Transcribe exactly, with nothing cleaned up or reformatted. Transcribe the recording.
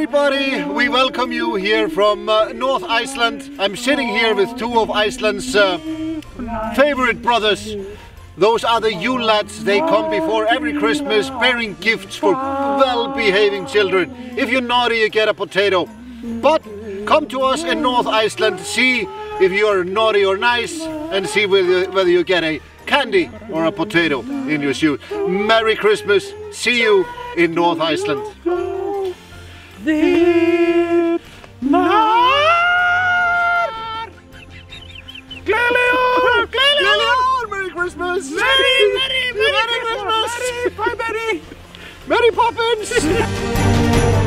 everybody, we welcome you here from uh, North Iceland. I'm sitting here with two of Iceland's uh, favorite brothers. Those are the Yule Lads. They come before every Christmas bearing gifts for well-behaving children. If you're naughty, you get a potato. But come to us in North Iceland, see if you are naughty or nice, and see whether, whether you get a candy or a potato in your shoe. Merry Christmas. See you in North Iceland. Þitt nár Gleðileg jól! Gleðileg jól! Merry Christmas! Merry, Merry, Merry, Merry Christmas! Merry, Merry, Merry Poppins!